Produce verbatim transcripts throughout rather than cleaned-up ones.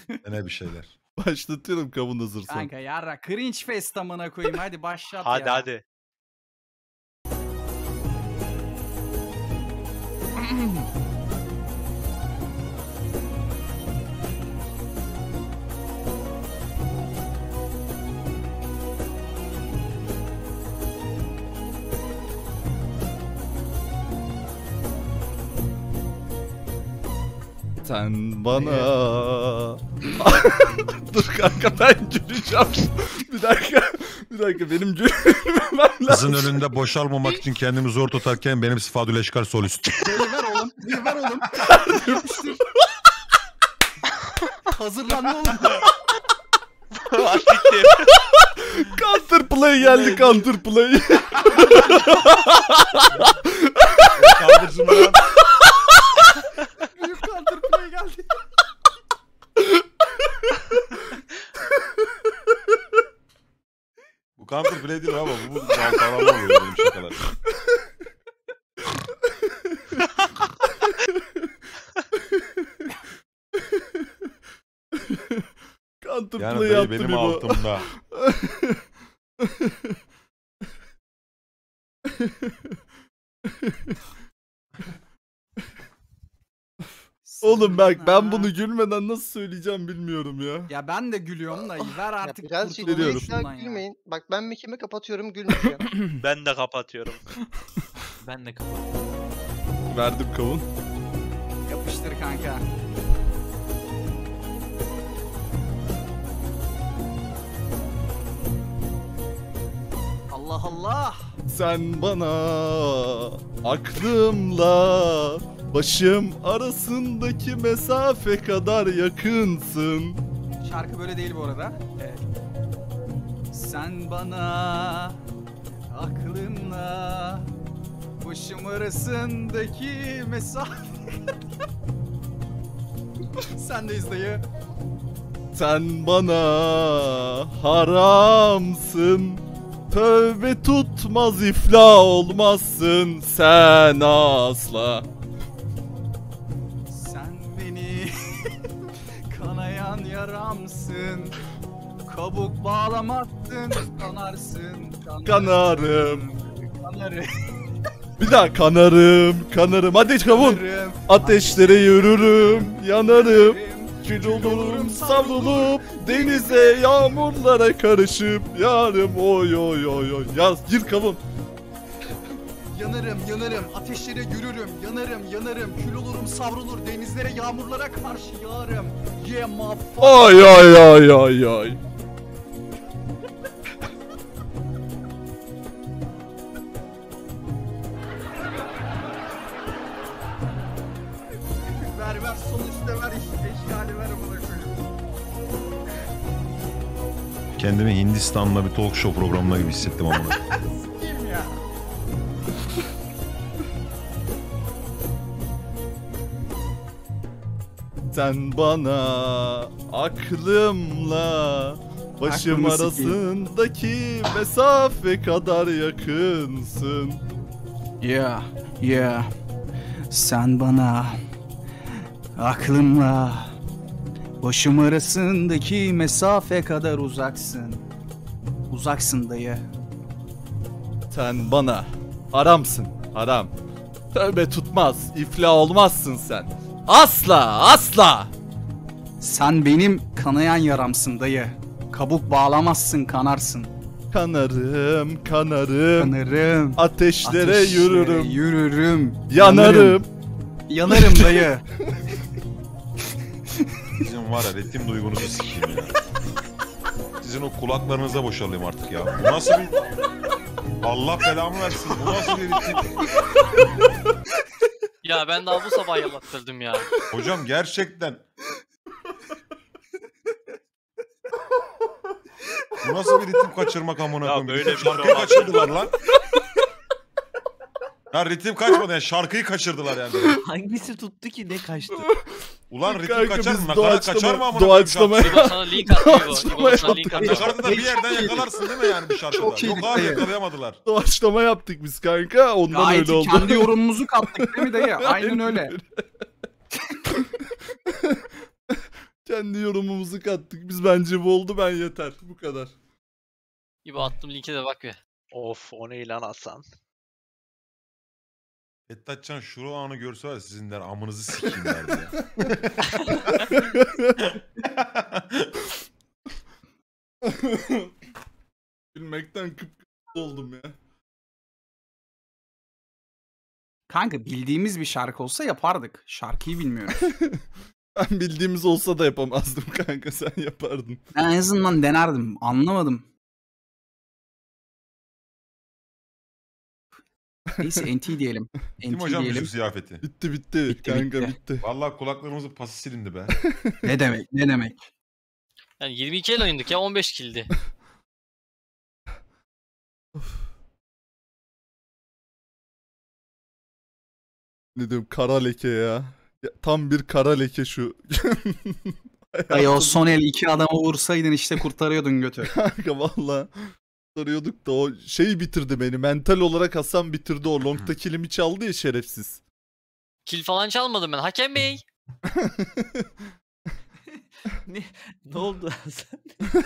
Ne bir şeyler. Başlatıyorum kavun hazırsan. Kanka yarra cringe fest amına koyayım hadi başlat Hadi ya. hadi. Sen bana... Dur kanka ben güleceğim. Bir dakika. Bir dakika benim gülmem lazım. Kızın önünde boşalmamak için kendimi zor tutarken benim Fadül Eşkar solist. Beni ver oğlum. Beni ver oğlum. Hazırlan ne oğlum? Counter play geldi counter play. Kaldırsın lan. Büyük counter play geldi. Bu counter play değil ama bu dalgalanma oluyor benim şakalar. Counter Yani play dayı yaptı benim bir bu. altımda. Oğlum bak ben bunu gülmeden nasıl söyleyeceğim bilmiyorum ya. Ya ben de gülüyorum da ver Ya artık biraz kurtulalım Veriyorum. ciddiye şundan ya. gülmeyin. Bak ben mikimi kapatıyorum gülmeyeceğim. Ben de kapatıyorum. Ben de kapatıyorum. Verdim kavun. Yapıştır kanka. Allah Allah. Sen bana aklımla başım arasındaki mesafe kadar yakınsın. Şarkı böyle değil bu arada. Evet. Sen bana aklınla başım arasındaki mesafe. Sendeyiz dayı. Sen bana haramsın. Tövbe tutmaz iflah olmazsın sen asla. Sen beni kanayan yaramsın. Kabuk bağlamazsın, kanarsın. Kanarım. Kanarım. Bir daha kanarım, kanarım. Hadi kavun. Kanarım. Ateşlere yürürüm, yanarım. Kanarım. Kül olurum, savrulup denize, yağmurlara karışıp yarım oy oy oy oy. Yaz, gir kavun. Yanarım, yanarım, ateşlere yürürüm, yanarım, yanarım, kül olurum, savrulur, denizlere, yağmurlara karşı yağarım. Yeah, motherfucker. Ay ay ay ay ay. Ver ver, sol üstte ver, işte eşkali ver amına koyayım. Kendimi Hindistan'la bir talk show programına gibi hissettim ama. Kim ya? Sen bana aklımla başım Aklımı sikeyim. arasındaki mesafe kadar yakınsın. Yeah, yeah. Sen bana aklımla başım arasındaki mesafe kadar uzaksın. Uzaksın dayı. Sen bana haramsın, haram. Tövbe tutmaz, iflah olmazsın sen. Asla, asla. Sen benim kanayan yaramsın dayı. Kabuk bağlamazsın, kanarsın. Kanarım, kanarım. Kanarım. Ateşlere, Ateşlere yürürüm. Yürürüm. Yanarım. Yanarım dayı. Sizin var ya ritim duygunuzu sikeyim ya. Sizin o kulaklarınıza boşalayım artık ya. Bu nasıl bir... Allah belamı versin. Bu nasıl bir ritim? Ya ben daha bu sabah yalattırdım ya. Hocam gerçekten... Bu nasıl bir ritim kaçırmak amına Ya koyayım? böyle Bizim bir şarkıyı şey kaçırdılar lan. Ya ritim kaçmadı yani şarkıyı kaçırdılar yani. Hangisi tuttu ki ne kaçtı? Ulan ritim Kanka kaçar biz mı? Nakarat kaçar mı doğaçlama, amına koyayım şarkı? doğaçlama, İbo sana link atıyor İbo. Doğaçlama İbo sana link yaptık. atıyor. Nakaratı da bir yerden yakalarsın değil mi yani bir şarkıda? Çok Yok iyiydik abi dayı. yakalayamadılar. doğaçlama yaptık biz kanka. Ondan Gayet öyle oldu. kendi yorumumuzu kattık değil mi dayı? Aynen öyle. Kendi yorumumuzu kattık. Biz bence bu oldu, ben yeter. Bu kadar. İbo attım linke de bak bir. Of o ne lan Hasan. Ettatcan şu anı görse var ya, sizin der amınızı sikeyim derdi ya. Gülmekten kıpkırmızı oldum ya. Kanka bildiğimiz bir şarkı olsa yapardık. Şarkıyı bilmiyorum. Ben bildiğimiz olsa da yapamazdım kanka, sen yapardın. Ben en azından denerdim. Anlamadım. Neyse N T diyelim. Kim N T hocam diyelim. bizim ziyafeti? Bitti bitti, Bitti, kanka bitti. bitti. Vallahi kulaklarımızın pası silindi be. Ne demek ne demek. Yani yirmi iki el oynadık ya on beş kildi. Ne diyorum, kara leke ya. Ya, tam bir kara leke şu. Ay o son el iki adama vursaydın işte kurtarıyordun götü. Kanka valla sarıyorduk da o şeyi bitirdi beni. Mental olarak Hasan bitirdi, o longta kilimi çaldı ya şerefsiz. Kill falan çalmadım ben. Hakem bey. Ne, ne oldu sen?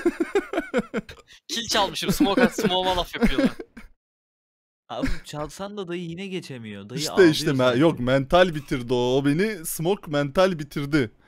Kill çalmışım. Smoke at smoke'a laf yapıyorlar. Abi çalsan da dayı yine geçemiyor. Dayı İşte ağlıyor işte me- sanki. yok, mental bitirdi o. O beni smoke mental bitirdi.